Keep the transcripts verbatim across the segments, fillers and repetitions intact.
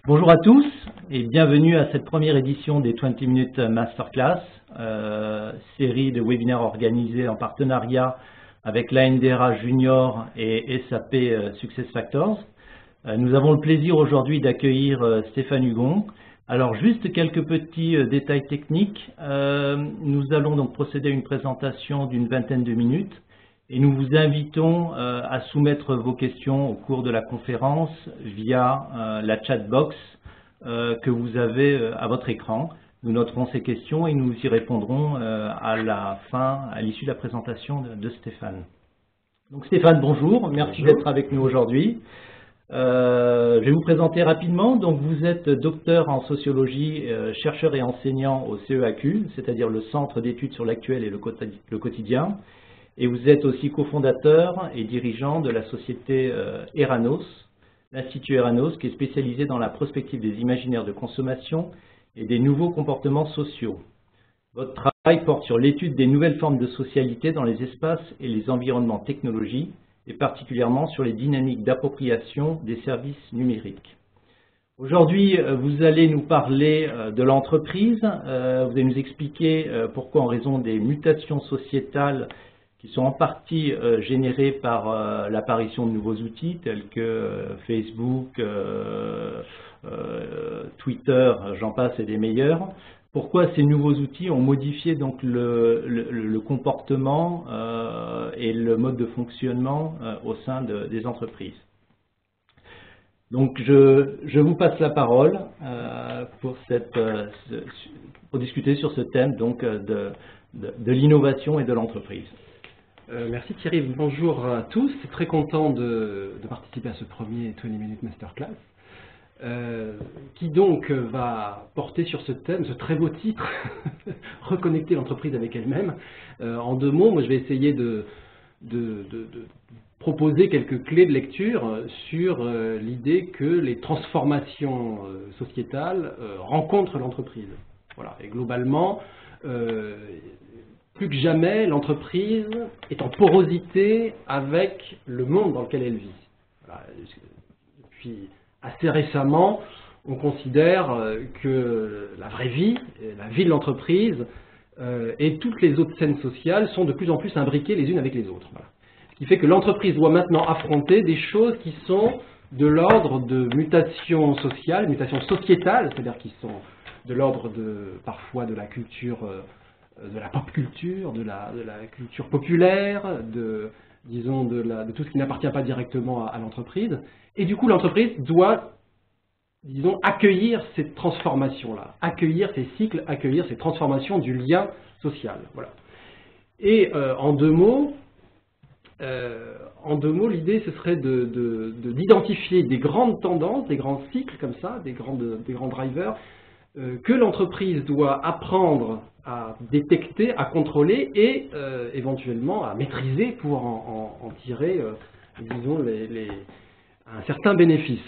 Bonjour à tous et bienvenue à cette première édition des vingt minutes Masterclass, euh, série de webinaires organisés en partenariat avec l'A N D R A Junior et S A P SuccessFactors. Euh, nous avons le plaisir aujourd'hui d'accueillir euh, Stéphane Hugon. Alors juste quelques petits euh, détails techniques. Euh, nous allons donc procéder à une présentation d'une vingtaine de minutes. Et nous vous invitons euh, à soumettre vos questions au cours de la conférence via euh, la chatbox euh, que vous avez euh, à votre écran. Nous noterons ces questions et nous y répondrons euh, à la fin, à l'issue de la présentation de, de Stéphane. Donc Stéphane, bonjour, merci d'être avec nous aujourd'hui. Euh, je vais vous présenter rapidement. Donc vous êtes docteur en sociologie, euh, chercheur et enseignant au C E A Q, c'est-à-dire le Centre d'études sur l'actuel et le quotidien. Et vous êtes aussi cofondateur et dirigeant de la société euh, Eranos, l'Institut Eranos, qui est spécialisé dans la prospective des imaginaires de consommation et des nouveaux comportements sociaux. Votre travail porte sur l'étude des nouvelles formes de socialité dans les espaces et les environnements technologiques, et particulièrement sur les dynamiques d'appropriation des services numériques. Aujourd'hui, vous allez nous parler de l'entreprise, vous allez nous expliquer pourquoi, en raison des mutations sociétales qui sont en partie euh, générés par euh, l'apparition de nouveaux outils tels que euh, Facebook, euh, euh, Twitter, j'en passe et des meilleurs. Pourquoi ces nouveaux outils ont modifié donc le, le, le comportement euh, et le mode de fonctionnement euh, au sein de, des entreprises. Donc je, je vous passe la parole euh, pour, cette, euh, pour discuter sur ce thème donc, de, de, de l'innovation et de l'entreprise. Euh, merci Thierry, bonjour à tous, c'est très content de, de participer à ce premier vingt minutes Masterclass, euh, qui donc va porter sur ce thème, ce très beau titre, reconnecter l'entreprise avec elle-même. Euh, en deux mots, moi je vais essayer de, de, de, de proposer quelques clés de lecture sur euh, l'idée que les transformations euh, sociétales euh, rencontrent l'entreprise. Voilà, et globalement, euh, plus que jamais, l'entreprise est en porosité avec le monde dans lequel elle vit. Voilà. Depuis assez récemment, on considère que la vraie vie, la vie de l'entreprise euh, et toutes les autres scènes sociales sont de plus en plus imbriquées les unes avec les autres. Voilà. Ce qui fait que l'entreprise doit maintenant affronter des choses qui sont de l'ordre de mutations sociales, mutations sociétales, c'est-à-dire qui sont de l'ordre de parfois de la culture euh, de la pop culture, de la, de la culture populaire, de, disons, de, la, de tout ce qui n'appartient pas directement à, à l'entreprise. Et du coup, l'entreprise doit, disons, accueillir ces transformations-là, accueillir ces cycles, accueillir ces transformations du lien social. Voilà. Et euh, en deux mots, euh, en deux mots, l'idée, ce serait de, de, de, d'identifier des grandes tendances, des grands cycles comme ça, des, grandes, des grands drivers, euh, que l'entreprise doit apprendre à détecter, à contrôler et euh, éventuellement à maîtriser pour en, en, en tirer, euh, disons, les, les, un certain bénéfice.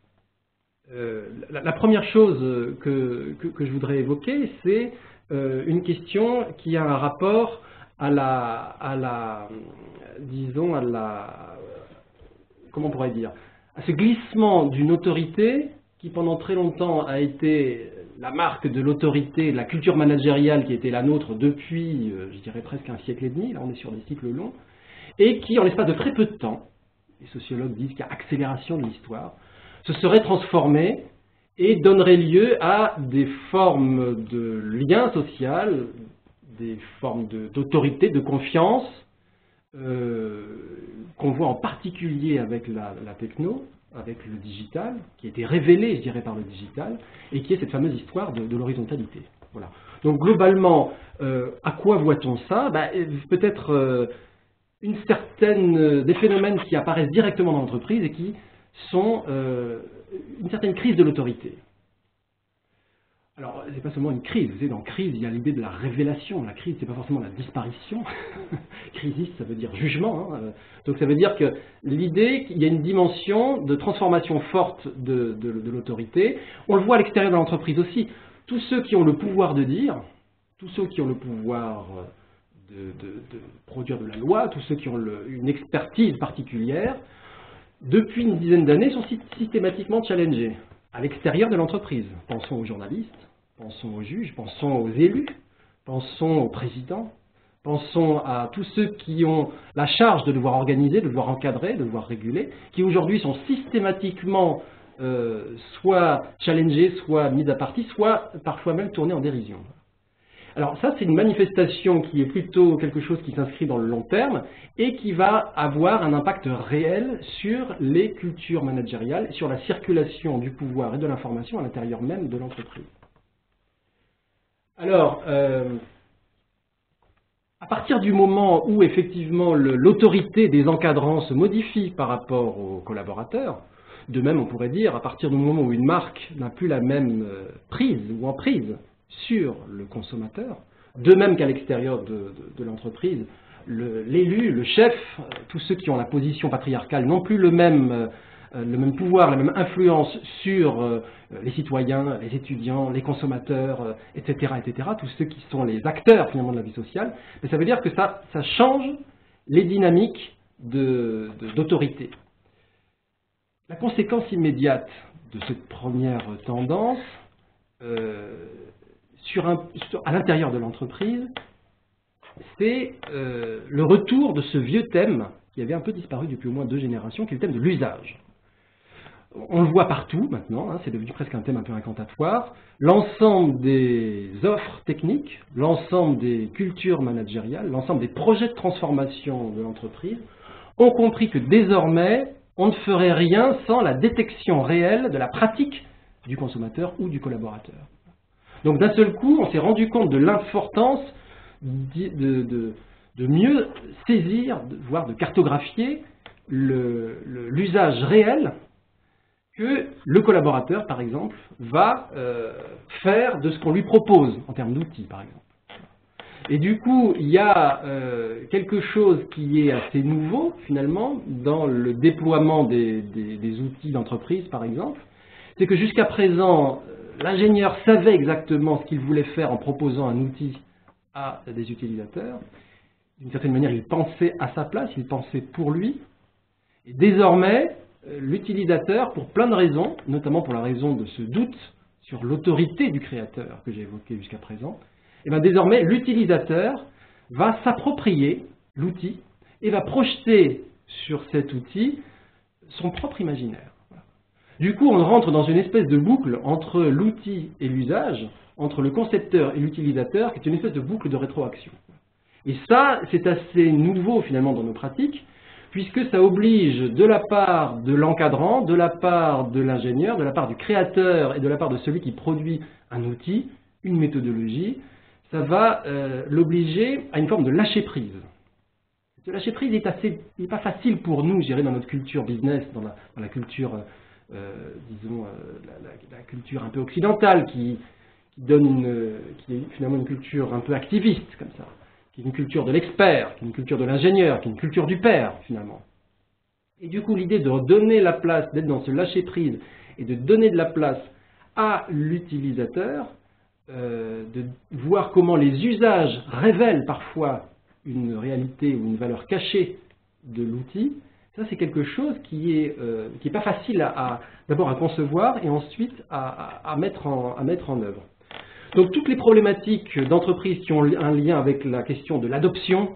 Euh, la, la première chose que, que, que je voudrais évoquer, c'est euh, une question qui a un rapport à la, à la, disons, à la, comment on pourrait dire, à ce glissement d'une autorité qui pendant très longtemps a été la marque de l'autorité, de la culture managériale qui était la nôtre depuis, euh, je dirais presque un siècle et demi, là on est sur des cycles longs, et qui en l'espace de très peu de temps, les sociologues disent qu'il y a accélération de l'histoire, se serait transformée et donnerait lieu à des formes de lien social, des formes d'autorité, de, de confiance, euh, qu'on voit en particulier avec la, la techno, avec le digital, qui a été révélé, je dirais, par le digital, et qui est cette fameuse histoire de, de l'horizontalité. Voilà. Donc globalement, euh, à quoi voit-on ça? Ben, peut-être euh, une certaine, euh, des phénomènes qui apparaissent directement dans l'entreprise et qui sont euh, une certaine crise de l'autorité. Alors, c'est pas seulement une crise, vous savez, dans crise, il y a l'idée de la révélation. La crise, c'est pas forcément la disparition. Crisis, ça veut dire jugement. Hein. Donc, ça veut dire que l'idée qu'il y a une dimension de transformation forte de, de, de l'autorité. On le voit à l'extérieur de l'entreprise aussi. Tous ceux qui ont le pouvoir de dire, tous ceux qui ont le pouvoir de, de, de produire de la loi, tous ceux qui ont le, une expertise particulière, depuis une dizaine d'années, sont systématiquement challengés. à l'extérieur de l'entreprise. Pensons aux journalistes, pensons aux juges, pensons aux élus, pensons aux présidents, pensons à tous ceux qui ont la charge de devoir organiser, de devoir encadrer, de devoir réguler, qui aujourd'hui sont systématiquement euh, soit challengés, soit mis à partie, soit parfois même tournés en dérision. Alors ça, c'est une manifestation qui est plutôt quelque chose qui s'inscrit dans le long terme et qui va avoir un impact réel sur les cultures managériales, sur la circulation du pouvoir et de l'information à l'intérieur même de l'entreprise. Alors, euh, à partir du moment où effectivement l'autorité des encadrants se modifie par rapport aux collaborateurs, de même on pourrait dire à partir du moment où une marque n'a plus la même prise ou emprise sur le consommateur, de même qu'à l'extérieur de, de, de l'entreprise, l'élu, le, le chef, tous ceux qui ont la position patriarcale n'ont plus le même, euh, le même pouvoir, la même influence sur euh, les citoyens, les étudiants, les consommateurs, euh, et cetera, et cetera, tous ceux qui sont les acteurs finalement de la vie sociale, mais ça veut dire que ça, ça change les dynamiques d'autorité. La conséquence immédiate de cette première tendance, euh, Sur un, sur, à l'intérieur de l'entreprise, c'est euh, le retour de ce vieux thème qui avait un peu disparu depuis au moins deux générations, qui est le thème de l'usage. On le voit partout maintenant, hein, c'est devenu presque un thème un peu incantatoire. L'ensemble des offres techniques, l'ensemble des cultures managériales, l'ensemble des projets de transformation de l'entreprise ont compris que désormais, on ne ferait rien sans la détection réelle de la pratique du consommateur ou du collaborateur. Donc d'un seul coup, on s'est rendu compte de l'importance de, de, de mieux saisir, voire de cartographier l'usage réel que le collaborateur, par exemple, va euh, faire de ce qu'on lui propose, en termes d'outils, par exemple. Et du coup, il y a euh, quelque chose qui est assez nouveau, finalement, dans le déploiement des, des, des outils d'entreprise, par exemple. C'est que jusqu'à présent, l'ingénieur savait exactement ce qu'il voulait faire en proposant un outil à des utilisateurs. D'une certaine manière, il pensait à sa place, il pensait pour lui. Et désormais, l'utilisateur, pour plein de raisons, notamment pour la raison de ce doute sur l'autorité du créateur que j'ai évoqué jusqu'à présent, et bien désormais, l'utilisateur va s'approprier l'outil et va projeter sur cet outil son propre imaginaire. Du coup, on rentre dans une espèce de boucle entre l'outil et l'usage, entre le concepteur et l'utilisateur, qui est une espèce de boucle de rétroaction. Et ça, c'est assez nouveau finalement dans nos pratiques, puisque ça oblige de la part de l'encadrant, de la part de l'ingénieur, de la part du créateur et de la part de celui qui produit un outil, une méthodologie, ça va euh, l'obliger à une forme de lâcher-prise. Ce lâcher-prise est assez, il n'est pas facile pour nous, je dirais, dans notre culture business, dans la, dans la culture... Euh, disons, euh, la, la, la culture un peu occidentale qui, qui donne une, qui est finalement une culture un peu activiste, comme ça, qui est une culture de l'expert, qui est une culture de l'ingénieur, qui est une culture du père, finalement. Et du coup, l'idée de donner la place, d'être dans ce lâcher-prise et de donner de la place à l'utilisateur, euh, de voir comment les usages révèlent parfois une réalité ou une valeur cachée de l'outil, ça, c'est quelque chose qui n'est euh, qui est pas facile à, à d'abord à concevoir et ensuite à, à, à, mettre en, à mettre en œuvre. Donc, toutes les problématiques d'entreprise qui ont un lien avec la question de l'adoption,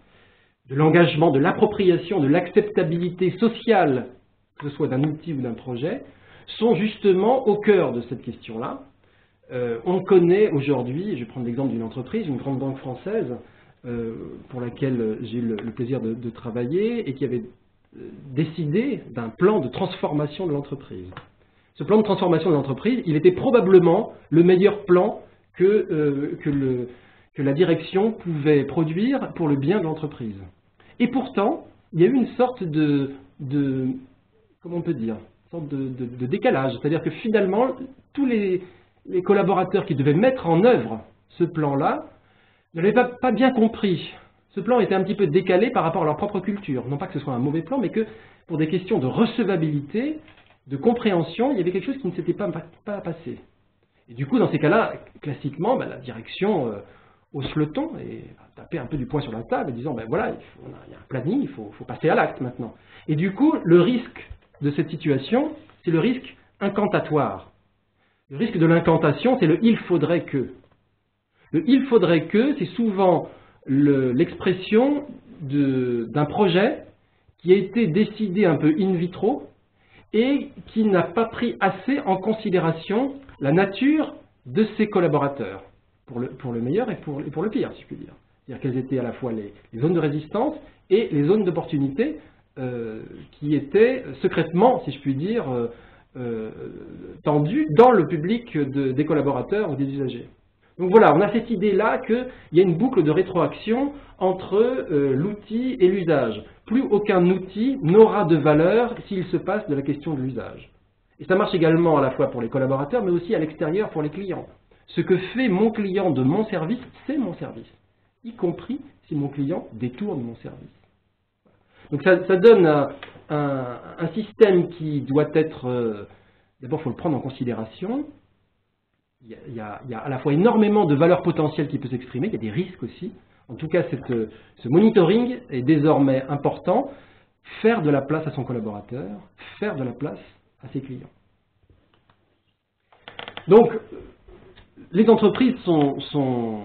de l'engagement, de l'appropriation, de l'acceptabilité sociale, que ce soit d'un outil ou d'un projet, sont justement au cœur de cette question-là. Euh, on connaît aujourd'hui, je vais prendre l'exemple d'une entreprise, une grande banque française, euh, pour laquelle j'ai eu le, le plaisir de, de travailler et qui avait décider d'un plan de transformation de l'entreprise. Ce plan de transformation de l'entreprise, il était probablement le meilleur plan que, euh, que, le, que la direction pouvait produire pour le bien de l'entreprise. Et pourtant, il y a eu une sorte de, de comment on peut dire, une sorte de, de, de décalage. C'est-à-dire que finalement, tous les, les collaborateurs qui devaient mettre en œuvre ce plan-là ne l'avaient pas, pas bien compris. Ce plan était un petit peu décalé par rapport à leur propre culture. Non pas que ce soit un mauvais plan, mais que pour des questions de recevabilité, de compréhension, il y avait quelque chose qui ne s'était pas, pas passé. Et du coup, dans ces cas-là, classiquement, ben, la direction euh, hausse le ton et va taper un peu du poing sur la table en disant, ben voilà, il, faut, on a, il y a un planning, il faut, faut passer à l'acte maintenant. Et du coup, le risque de cette situation, c'est le risque incantatoire. Le risque de l'incantation, c'est le « il faudrait que ». Le « il faudrait que », c'est souvent l'expression d'un projet qui a été décidé un peu in vitro et qui n'a pas pris assez en considération la nature de ses collaborateurs, pour le, pour le meilleur et pour, et pour le pire, si je puis dire. C'est-à-dire quelles étaient à la fois les, les zones de résistance et les zones d'opportunité euh, qui étaient secrètement, si je puis dire, euh, euh, tendues dans le public de, des collaborateurs ou des usagers. Donc voilà, on a cette idée-là qu'il y a une boucle de rétroaction entre euh, l'outil et l'usage. Plus aucun outil n'aura de valeur s'il se passe de la question de l'usage. Et ça marche également à la fois pour les collaborateurs, mais aussi à l'extérieur pour les clients. Ce que fait mon client de mon service, c'est mon service, y compris si mon client détourne mon service. Donc ça, ça donne un, un, un système qui doit être... Euh, D'abord, il faut le prendre en considération. Il y, a, il, y a, il y a à la fois énormément de valeur potentielle qui peut s'exprimer, il y a des risques aussi. En tout cas, cette, ce monitoring est désormais important. Faire de la place à son collaborateur, faire de la place à ses clients. Donc, les entreprises sont, sont,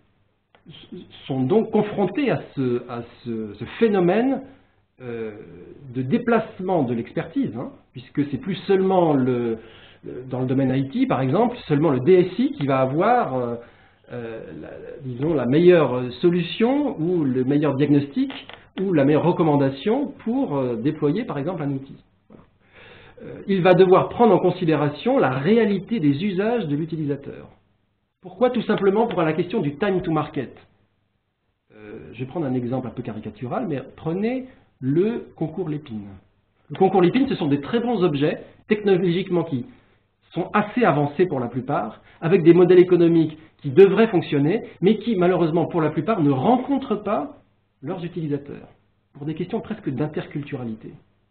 sont donc confrontées à ce, à ce, ce phénomène euh, de déplacement de l'expertise, hein, puisque c'est plus seulement le, dans le domaine I T, par exemple, seulement le D S I qui va avoir, euh, euh, la, disons, la meilleure solution ou le meilleur diagnostic ou la meilleure recommandation pour euh, déployer, par exemple, un outil. Voilà. Euh, il va devoir prendre en considération la réalité des usages de l'utilisateur. Pourquoi? Tout simplement pour la question du time to market. Euh, je vais prendre un exemple un peu caricatural, mais prenez le concours Lépine. Le concours Lépine, ce sont des très bons objets, technologiquement qui sont assez avancés pour la plupart, avec des modèles économiques qui devraient fonctionner, mais qui, malheureusement, pour la plupart, ne rencontrent pas leurs utilisateurs, pour des questions presque d'interculturalité.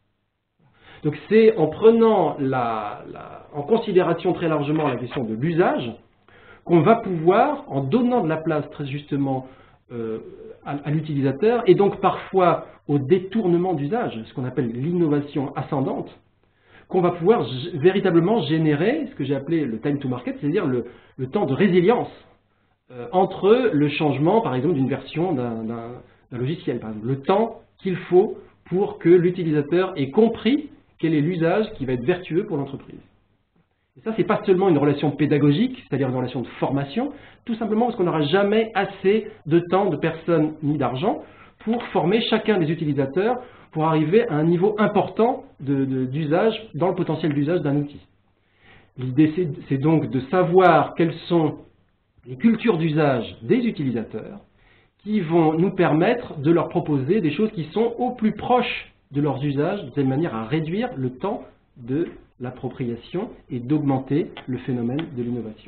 Donc c'est en prenant la, la, en considération très largement la question de l'usage, qu'on va pouvoir, en donnant de la place très justement euh, à, à l'utilisateur, et donc parfois au détournement d'usage, ce qu'on appelle l'innovation ascendante, qu'on va pouvoir véritablement générer ce que j'ai appelé le time to market, c'est-à-dire le, le temps de résilience euh, entre le changement, par exemple, d'une version d'un logiciel, par exemple, le temps qu'il faut pour que l'utilisateur ait compris quel est l'usage qui va être vertueux pour l'entreprise. Et ça, ce n'est pas seulement une relation pédagogique, c'est-à-dire une relation de formation, tout simplement parce qu'on n'aura jamais assez de temps, de personnes ni d'argent pour former chacun des utilisateurs pour arriver à un niveau important d'usage, de, de, dans le potentiel d'usage d'un outil. L'idée, c'est donc de savoir quelles sont les cultures d'usage des utilisateurs qui vont nous permettre de leur proposer des choses qui sont au plus proches de leurs usages, de telle manière à réduire le temps de l'appropriation et d'augmenter le phénomène de l'innovation.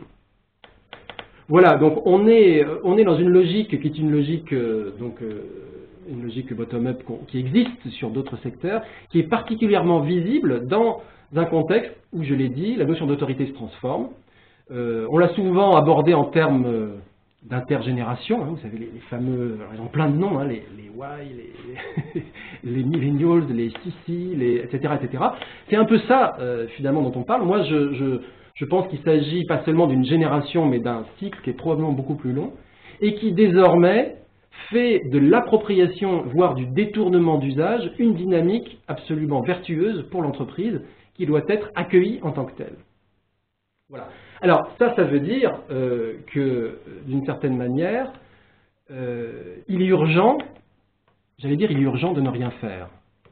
Voilà, donc on est, on est dans une logique qui est une logique, euh, donc, euh, une logique bottom-up qui existe sur d'autres secteurs, qui est particulièrement visible dans un contexte où, je l'ai dit, la notion d'autorité se transforme. Euh, on l'a souvent abordé en termes euh, d'intergénération, hein, vous savez, les, les fameux, alors ils ont plein de noms, hein, les, les Y, les, les millennials, les C C, les, et cetera, et cetera. C'est un peu ça, euh, finalement, dont on parle. Moi, je, je, je pense qu'il s'agit pas seulement d'une génération, mais d'un cycle qui est probablement beaucoup plus long, et qui désormais fait de l'appropriation, voire du détournement d'usage, une dynamique absolument vertueuse pour l'entreprise, qui doit être accueillie en tant que telle. Voilà. Alors, ça, ça veut dire euh, que, d'une certaine manière, euh, il est urgent, j'allais dire, il est urgent de ne rien faire.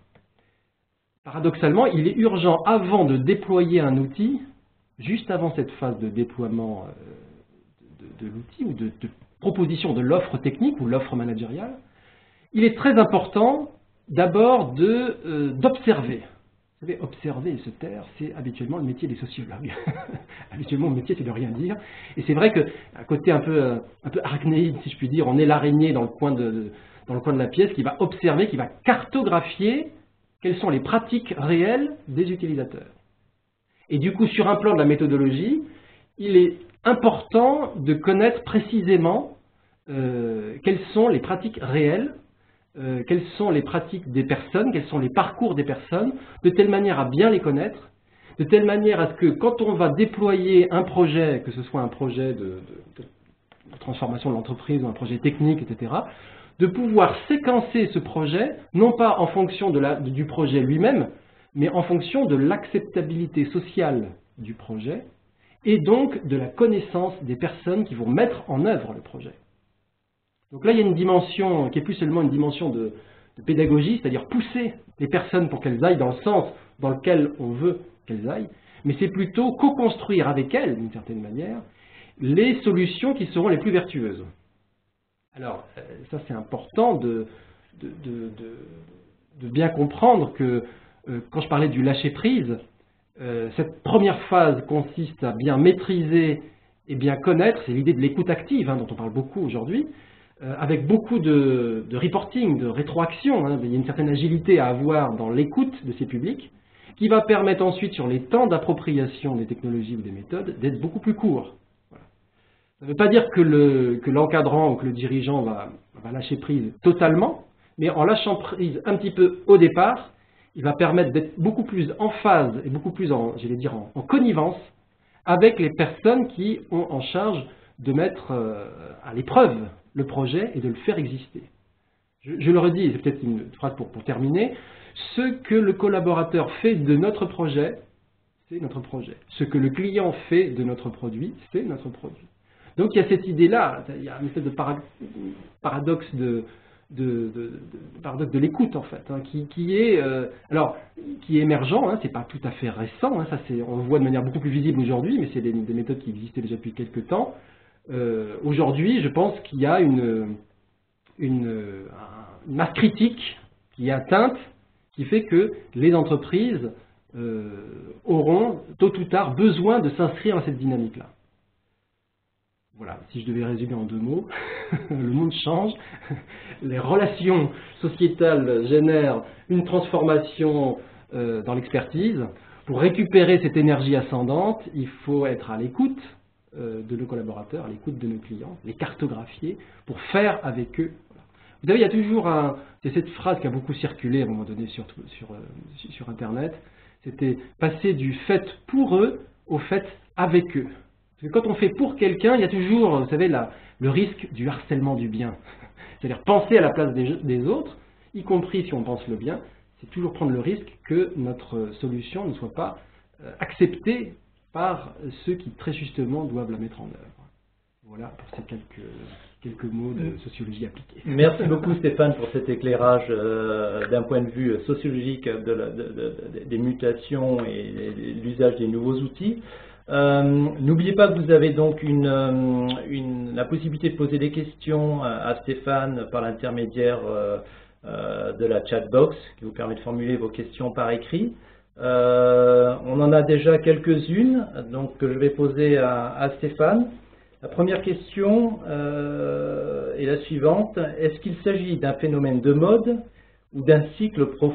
Paradoxalement, il est urgent, avant de déployer un outil, juste avant cette phase de déploiement euh, de, de l'outil ou de, de proposition de l'offre technique ou l'offre managériale, il est très important d'abord d'observer. Euh, Vous savez, observer et se taire, c'est habituellement le métier des sociologues. Habituellement, le métier, c'est de rien dire. Et c'est vrai qu'à côté un peu, un peu arachnéide, si je puis dire, on est l'araignée dans le coin de, de, dans le coin de la pièce qui va observer, qui va cartographier quelles sont les pratiques réelles des utilisateurs. Et du coup, sur un plan de la méthodologie, il est important de connaître précisément euh, quelles sont les pratiques réelles, euh, quelles sont les pratiques des personnes, quels sont les parcours des personnes, de telle manière à bien les connaître, de telle manière à ce que quand on va déployer un projet, que ce soit un projet de, de, de transformation de l'entreprise ou un projet technique, et cetera, de pouvoir séquencer ce projet, non pas en fonction de la, du projet lui-même, mais en fonction de l'acceptabilité sociale du projet et donc de la connaissance des personnes qui vont mettre en œuvre le projet. Donc là, il y a une dimension qui est plus seulement une dimension de, de pédagogie, c'est-à-dire pousser les personnes pour qu'elles aillent dans le sens dans lequel on veut qu'elles aillent, mais c'est plutôt co-construire avec elles, d'une certaine manière, les solutions qui seront les plus vertueuses. Alors, ça c'est important de, de, de, de, de bien comprendre que euh, quand je parlais du lâcher-prise, euh, cette première phase consiste à bien maîtriser et bien connaître, c'est l'idée de l'écoute active hein, dont on parle beaucoup aujourd'hui, euh, avec beaucoup de, de reporting, de rétroaction, hein, il y a une certaine agilité à avoir dans l'écoute de ces publics, qui va permettre ensuite sur les temps d'appropriation des technologies ou des méthodes d'être beaucoup plus courts. Ça ne veut pas dire que le, que l'encadrant ou que le dirigeant va, va lâcher prise totalement, mais en lâchant prise un petit peu au départ, il va permettre d'être beaucoup plus en phase et beaucoup plus en, j'allais dire, en, en connivence avec les personnes qui ont en charge de mettre euh, à l'épreuve le projet et de le faire exister. Je, je le redis, c'est peut-être une phrase pour, pour terminer, ce que le collaborateur fait de notre projet, c'est notre projet. Ce que le client fait de notre produit, c'est notre produit. Donc il y a cette idée-là, il y a une espèce de paradoxe de, de, de, de, de, paradoxe de l'écoute en fait, hein, qui, qui, est, euh, alors, qui est émergent, hein, c'est pas tout à fait récent, hein, ça on le voit de manière beaucoup plus visible aujourd'hui, mais c'est des, des méthodes qui existaient déjà depuis quelques temps. Euh, aujourd'hui, je pense qu'il y a une, une, une masse critique qui est atteinte, qui fait que les entreprises euh, auront tôt ou tard besoin de s'inscrire dans cette dynamique-là. Voilà, si je devais résumer en deux mots, le monde change, les relations sociétales génèrent une transformation euh, dans l'expertise. Pour récupérer cette énergie ascendante, il faut être à l'écoute euh, de nos collaborateurs, à l'écoute de nos clients, les cartographier pour faire avec eux. Voilà. Vous savez, il y a toujours un, c'est cette phrase qui a beaucoup circulé à un moment donné sur, sur, euh, sur Internet, c'était passer du fait pour eux au fait avec eux. Parce que quand on fait pour quelqu'un, il y a toujours, vous savez, la, le risque du harcèlement du bien. C'est-à-dire penser à la place des, des autres, y compris si on pense le bien, c'est toujours prendre le risque que notre solution ne soit pas euh, acceptée par ceux qui très justement doivent la mettre en œuvre. Voilà pour ces quelques, quelques mots de sociologie appliquée. Merci beaucoup Stéphane pour cet éclairage euh, d'un point de vue sociologique de la, de, de, de, des mutations et l'usage des nouveaux outils. Euh, N'oubliez pas que vous avez donc une, une, la possibilité de poser des questions à Stéphane par l'intermédiaire euh, euh, de la chatbox qui vous permet de formuler vos questions par écrit. Euh, on en a déjà quelques-unes, donc que je vais poser à, à Stéphane. La première question euh, est la suivante. Est-ce qu'il s'agit d'un phénomène de mode ou d'un cycle profond ?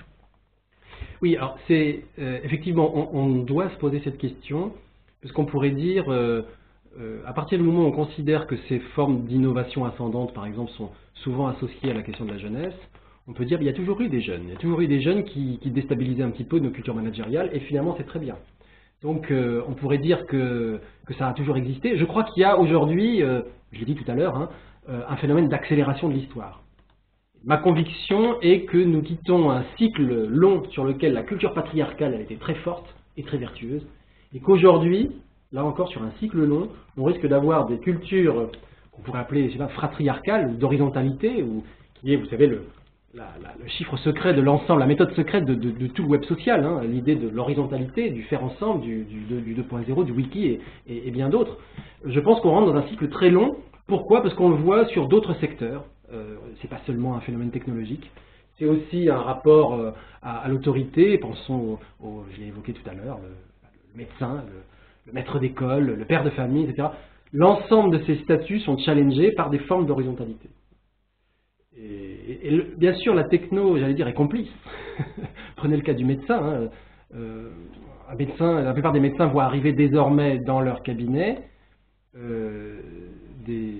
Oui, alors c'est euh, effectivement, on, on doit se poser cette question, parce qu'on pourrait dire, euh, euh, à partir du moment où on considère que ces formes d'innovation ascendante, par exemple, sont souvent associées à la question de la jeunesse, on peut dire qu'il y a toujours eu des jeunes, il y a toujours eu des jeunes qui, qui déstabilisaient un petit peu nos cultures managériales, et finalement c'est très bien. Donc euh, on pourrait dire que, que ça a toujours existé. Je crois qu'il y a aujourd'hui, euh, je l'ai dit tout à l'heure, hein, euh, un phénomène d'accélération de l'histoire. Ma conviction est que nous quittons un cycle long sur lequel la culture patriarcale a été très forte et très vertueuse, et qu'aujourd'hui, là encore sur un cycle long, on risque d'avoir des cultures qu'on pourrait appeler, je sais pas, fratriarcales ou d'horizontalité, ou qui est, vous savez, le, la, la, le chiffre secret de l'ensemble, la méthode secrète de, de, de tout le web social, hein, l'idée de l'horizontalité, du faire ensemble, du, du, du deux point zéro, du wiki et, et, et bien d'autres. Je pense qu'on rentre dans un cycle très long. Pourquoi? Parce qu'on le voit sur d'autres secteurs. Euh, c'est pas seulement un phénomène technologique, c'est aussi un rapport euh, à, à l'autorité. Pensons au, au je l'ai évoqué tout à l'heure, le, le médecin, le, le maître d'école, le père de famille, et cetera. L'ensemble de ces statuts sont challengés par des formes d'horizontalité. Et, et, et le, bien sûr, la techno, j'allais dire, est complice. Prenez le cas du médecin. Hein. Euh, un médecin. La plupart des médecins voient arriver désormais dans leur cabinet euh, des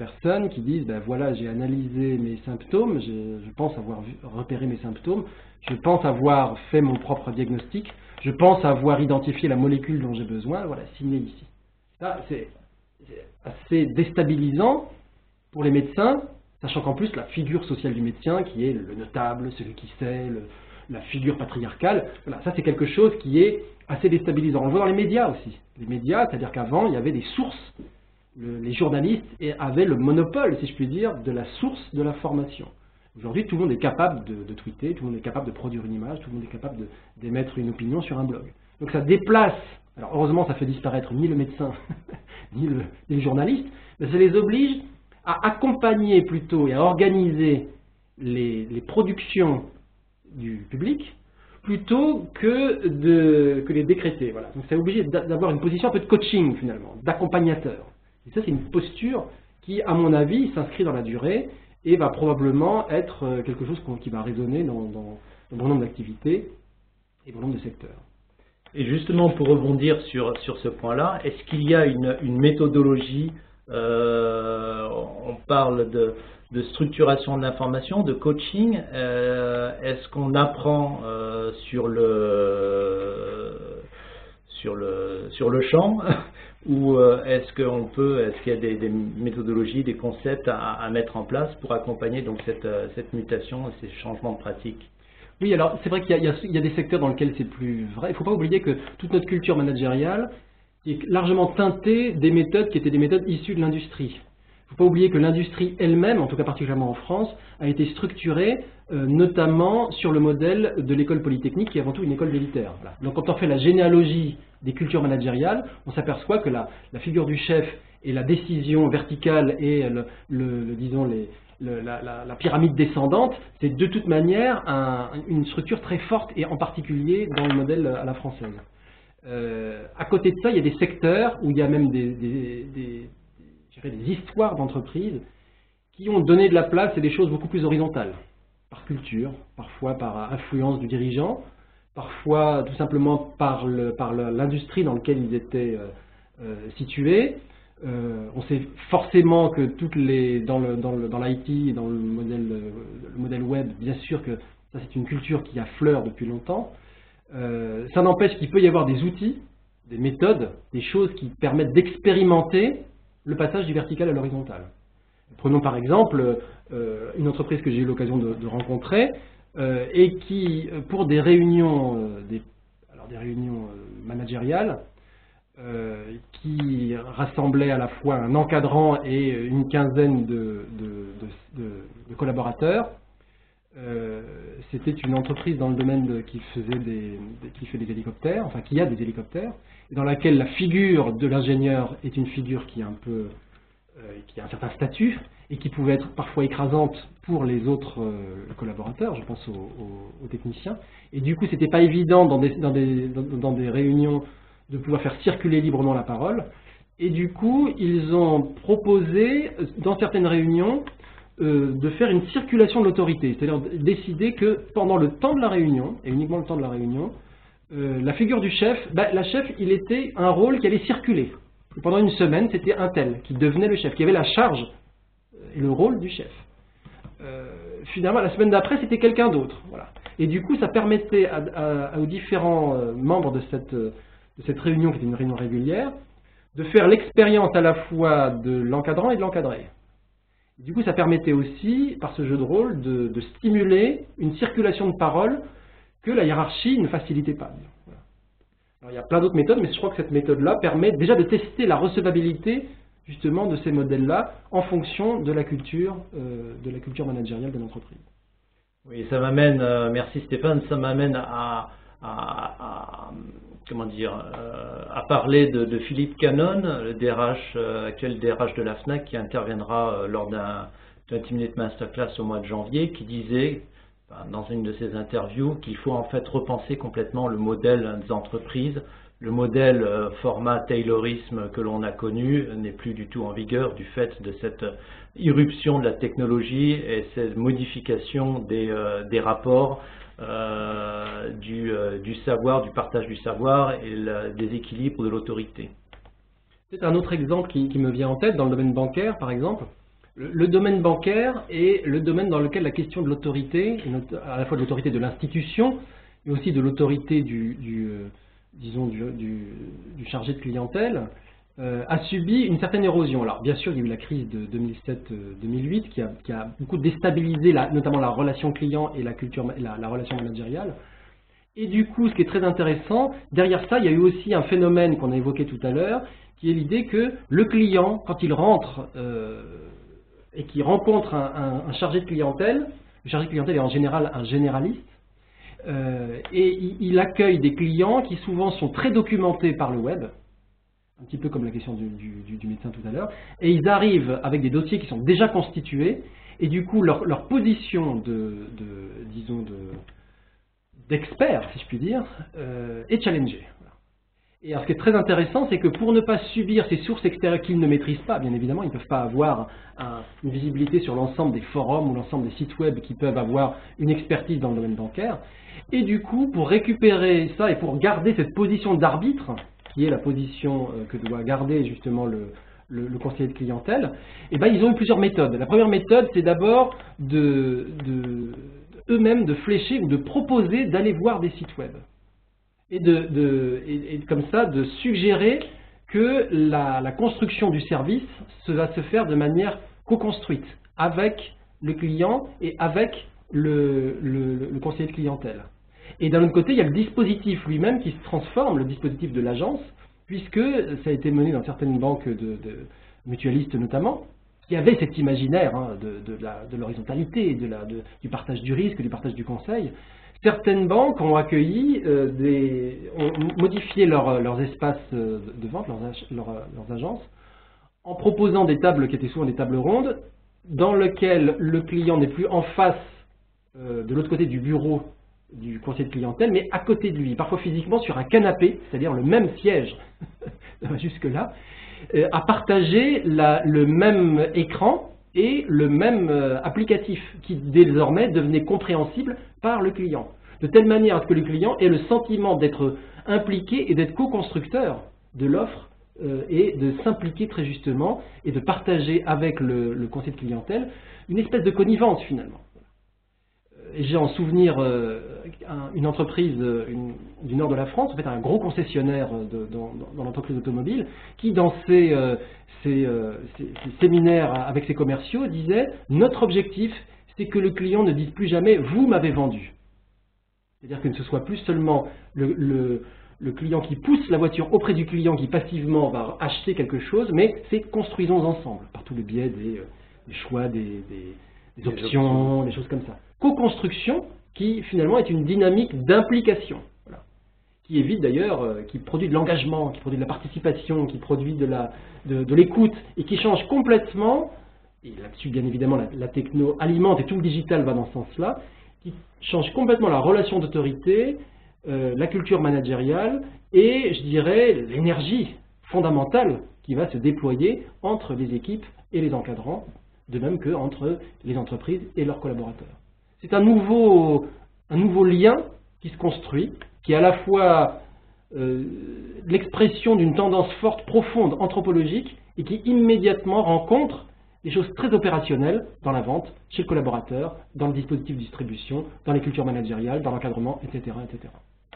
personnes qui disent ben voilà, j'ai analysé mes symptômes, je, je pense avoir vu, repéré mes symptômes, je pense avoir fait mon propre diagnostic, je pense avoir identifié la molécule dont j'ai besoin, voilà, signé ici. Ça, c'est assez déstabilisant pour les médecins, sachant qu'en plus la figure sociale du médecin, qui est le notable, celui qui sait, le, la figure patriarcale, voilà, ça c'est quelque chose qui est assez déstabilisant. On le voit dans les médias aussi. Les médias, c'est-à-dire qu'avant, il y avait des sources. Le, les journalistes avaient le monopole, si je puis dire, de la source de l'information. Aujourd'hui, tout le monde est capable de, de tweeter, tout le monde est capable de produire une image, tout le monde est capable d'émettre une opinion sur un blog. Donc ça déplace, alors heureusement ça fait disparaître ni le médecin, ni, le, ni le journaliste, mais ça les oblige à accompagner plutôt et à organiser les, les productions du public plutôt que, de, que les décréter. Voilà. Donc ça oblige d'avoir une position un peu de coaching finalement, d'accompagnateur. Et ça, c'est une posture qui, à mon avis, s'inscrit dans la durée et va probablement être quelque chose qui va résonner dans, dans, dans bon nombre d'activités et bon nombre de secteurs. Et justement, pour rebondir sur, sur ce point-là, est-ce qu'il y a une, une méthodologie, euh, on parle de, de structuration de l'information, de coaching, euh, est-ce qu'on apprend euh, sur le, sur le, sur le champ ou est-ce qu'on peut, est-ce qu'il y a des, des méthodologies, des concepts à, à mettre en place pour accompagner donc cette, cette mutation et ces changements de pratique? Oui, alors c'est vrai qu'il y, y, y a des secteurs dans lesquels c'est plus vrai. Il ne faut pas oublier que toute notre culture managériale est largement teintée des méthodes qui étaient des méthodes issues de l'industrie. Il ne faut pas oublier que l'industrie elle-même, en tout cas particulièrement en France, a été structurée euh, notamment sur le modèle de l'école polytechnique, qui est avant tout une école militaire. Voilà. Donc quand on fait la généalogie des cultures managériales, on s'aperçoit que la, la figure du chef et la décision verticale et le, le, le, disons les, le, la, la, la pyramide descendante, c'est de toute manière un, une structure très forte et en particulier dans le modèle à la française. Euh, à côté de ça, il y a des secteurs où il y a même des, des, des des histoires d'entreprises qui ont donné de la place à des choses beaucoup plus horizontales, par culture, parfois par influence du dirigeant, parfois tout simplement par l'industrie dans laquelle ils étaient euh, euh, situés. Euh, on sait forcément que toutes les, dans le, dans le, dans l'I T et dans le modèle, le modèle web, bien sûr que ça c'est une culture qui affleure depuis longtemps. Euh, ça n'empêche qu'il peut y avoir des outils, des méthodes, des choses qui permettent d'expérimenter le passage du vertical à l'horizontal. Prenons par exemple euh, une entreprise que j'ai eu l'occasion de, de rencontrer euh, et qui, pour des réunions, euh, des, alors des réunions euh, managériales, euh, qui rassemblaient à la fois un encadrant et une quinzaine de, de, de, de, de collaborateurs, euh, c'était une entreprise dans le domaine de, qui, faisait des, qui fait des hélicoptères, enfin qui a des hélicoptères, dans laquelle la figure de l'ingénieur est une figure qui a un peu, euh, qui a un certain statut et qui pouvait être parfois écrasante pour les autres euh, collaborateurs, je pense aux, aux, aux techniciens. Et du coup, c'était pas évident dans des, dans, des, dans, dans des réunions de pouvoir faire circuler librement la parole. Et du coup, ils ont proposé, dans certaines réunions, euh, de faire une circulation de l'autorité, c'est-à-dire décider que pendant le temps de la réunion, et uniquement le temps de la réunion, Euh, la figure du chef, ben, la chef, il était un rôle qui allait circuler. Et pendant une semaine, c'était un tel qui devenait le chef, qui avait la charge et le rôle du chef. Euh, finalement, la semaine d'après, c'était quelqu'un d'autre. Voilà. Et du coup, ça permettait à, à, aux différents euh, membres de cette, de cette réunion, qui était une réunion régulière, de faire l'expérience à la fois de l'encadrant et de l'encadré. Du coup, ça permettait aussi, par ce jeu de rôle, de, de stimuler une circulation de parole que la hiérarchie ne facilitait pas. Voilà. Alors, il y a plein d'autres méthodes, mais je crois que cette méthode-là permet déjà de tester la recevabilité justement de ces modèles-là en fonction de la culture, euh, de la culture managériale de l'entreprise. Oui, ça m'amène, euh, merci Stéphane, ça m'amène à, à, à, comment dire, euh, à parler de, de Philippe Cannon, le D R H, euh, actuel D R H de la FNAC, qui interviendra euh, lors d'un vingt minutes masterclass au mois de janvier, qui disait dans une de ses interviews qu'il faut en fait repenser complètement le modèle des entreprises. Le modèle euh, format Taylorisme que l'on a connu n'est plus du tout en vigueur du fait de cette irruption de la technologie et cette modification des, euh, des rapports, euh, du, euh, du savoir, du partage du savoir et le, des équilibres de l'autorité. C'est un autre exemple qui, qui me vient en tête dans le domaine bancaire par exemple. Le, le domaine bancaire est le domaine dans lequel la question de l'autorité, à la fois de l'autorité de l'institution, mais aussi de l'autorité du, du, euh, disons, du, du, du chargé de clientèle, euh, a subi une certaine érosion. Alors bien sûr, il y a eu la crise de deux mille sept deux mille huit qui a, qui a beaucoup déstabilisé la, notamment la relation client et la, culture, la, la relation managériale. Et du coup, ce qui est très intéressant, derrière ça, il y a eu aussi un phénomène qu'on a évoqué tout à l'heure, qui est l'idée que le client, quand il rentre euh, et qu'il rencontre un, un, un chargé de clientèle, le chargé de clientèle est en général un généraliste, euh, et il, il accueille des clients qui souvent sont très documentés par le web, un petit peu comme la question du, du, du médecin tout à l'heure, et ils arrivent avec des dossiers qui sont déjà constitués, et du coup, leur, leur position de, de disons, de... d'expert, si je puis dire, euh, est challengé. Et alors, ce qui est très intéressant, c'est que pour ne pas subir ces sources extérieures qu'ils ne maîtrisent pas, bien évidemment, ils ne peuvent pas avoir un, une visibilité sur l'ensemble des forums ou l'ensemble des sites web qui peuvent avoir une expertise dans le domaine bancaire. Et du coup, pour récupérer ça et pour garder cette position d'arbitre, qui est la position que doit garder justement le, le, le conseiller de clientèle, eh ben, ils ont eu plusieurs méthodes. La première méthode, c'est d'abord de... de eux-mêmes de flécher ou de proposer d'aller voir des sites web. Et, de, de, et, et comme ça, de suggérer que la, la construction du service se va se faire de manière co-construite avec le client et avec le, le, le conseiller de clientèle. Et d'un autre côté, il y a le dispositif lui-même qui se transforme, le dispositif de l'agence, puisque ça a été mené dans certaines banques de, de mutualistes notamment, qui avait cet imaginaire hein, de, de, de l'horizontalité, de la, de, du partage du risque, du partage du conseil. Certaines banques ont accueilli, euh, des, ont modifié leur, leurs espaces de vente, leurs, leurs, leurs agences, en proposant des tables qui étaient souvent des tables rondes, dans lesquelles le client n'est plus en face, euh, de l'autre côté du bureau du conseiller de clientèle, mais à côté de lui, parfois physiquement sur un canapé, c'est-à-dire le même siège, jusque-là, à partager la, le même écran et le même euh, applicatif qui désormais devenait compréhensible par le client. De telle manière à ce que le client ait le sentiment d'être impliqué et d'être co-constructeur de l'offre euh, et de s'impliquer très justement et de partager avec le, le conseiller de clientèle une espèce de connivence finalement. J'ai en souvenir euh, un, une entreprise euh, une, du nord de la France, en fait un gros concessionnaire de, dans, dans l'entreprise automobile, qui dans ses, euh, ses, euh, ses, ses séminaires avec ses commerciaux disait « Notre objectif, c'est que le client ne dise plus jamais « vous m'avez vendu ». C'est-à-dire que ce ne soit plus seulement le, le, le client qui pousse la voiture auprès du client qui passivement va acheter quelque chose, mais c'est « construisons ensemble » par tout le biais des, des choix, des, des, des options, des choses comme ça. Co-construction qui finalement est une dynamique d'implication, voilà. Qui évite d'ailleurs, euh, qui produit de l'engagement, qui produit de la participation, qui produit de la, de, de l'écoute et qui change complètement, et là-dessus bien évidemment la, la techno alimente et tout le digital va dans ce sens-là, qui change complètement la relation d'autorité, euh, la culture managériale et je dirais l'énergie fondamentale qui va se déployer entre les équipes et les encadrants, de même qu'entre les entreprises et leurs collaborateurs. C'est un nouveau, un nouveau lien qui se construit, qui est à la fois euh, l'expression d'une tendance forte, profonde, anthropologique, et qui immédiatement rencontre des choses très opérationnelles dans la vente, chez le collaborateur, dans le dispositif de distribution, dans les cultures managériales, dans l'encadrement, et cetera, et cetera.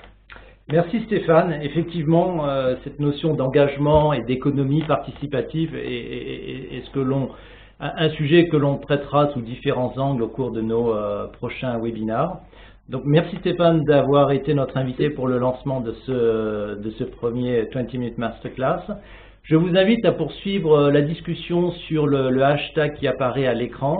Merci Stéphane. Effectivement, euh, cette notion d'engagement et d'économie participative est, est, est ce que l'on un sujet que l'on traitera sous différents angles au cours de nos euh, prochains webinars. Donc merci Stéphane d'avoir été notre invité pour le lancement de ce, de ce premier vingt minutes Masterclass. Je vous invite à poursuivre la discussion sur le, le hashtag qui apparaît à l'écran.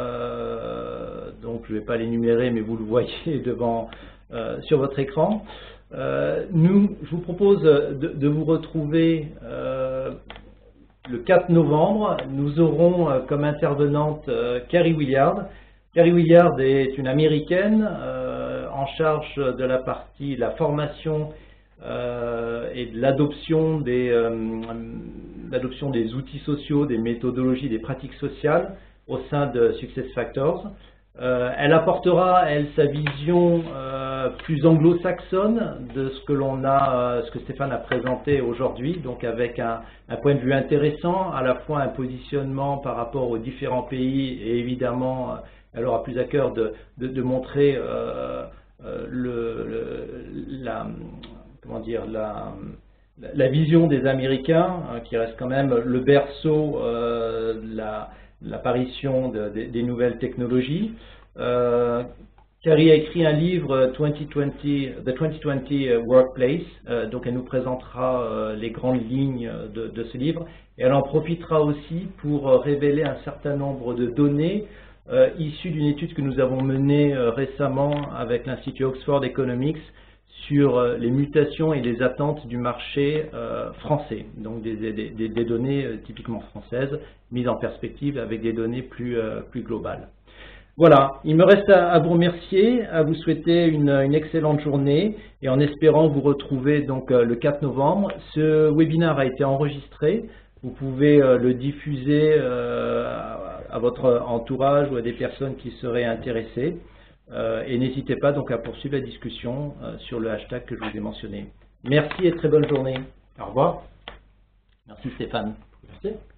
Euh, donc je ne vais pas l'énumérer, mais vous le voyez devant, euh, sur votre écran. Euh, nous, je vous propose de, de vous retrouver euh, le quatre novembre. Nous aurons euh, comme intervenante euh, Carrie Willard. Carrie Willard est une américaine euh, en charge de la partie la formation euh, et de l'adoption des, euh, l'adoption des outils sociaux, des méthodologies, des pratiques sociales au sein de SuccessFactors. Euh, elle apportera, elle, sa vision euh, plus anglo-saxonne de ce que l'on a, euh, ce que Stéphane a présenté aujourd'hui, donc avec un, un point de vue intéressant, à la fois un positionnement par rapport aux différents pays, et évidemment, elle aura plus à cœur de, de, de montrer euh, euh, le, le, la, comment dire, la, la vision des Américains, hein, qui reste quand même le berceau euh, de la l'apparition de, de, des nouvelles technologies. Euh, Carrie a écrit un livre, vingt vingt, The vingt vingt Workplace, euh, donc elle nous présentera euh, les grandes lignes de, de ce livre, et elle en profitera aussi pour euh, révéler un certain nombre de données euh, issues d'une étude que nous avons menée euh, récemment avec l'Institut Oxford Economics sur euh, les mutations et les attentes du marché euh, français, donc des, des, des, des données euh, typiquement françaises, mises en perspective avec des données plus, euh, plus globales. Voilà, il me reste à, à vous remercier, à vous souhaiter une, une excellente journée, et en espérant vous retrouver donc euh, le quatre novembre. Ce webinaire a été enregistré, vous pouvez euh, le diffuser euh, à, à votre entourage ou à des personnes qui seraient intéressées. Euh, et n'hésitez pas donc à poursuivre la discussion euh, sur le hashtag que je vous ai mentionné. Merci et très bonne journée. Au revoir. Merci Stéphane. Merci.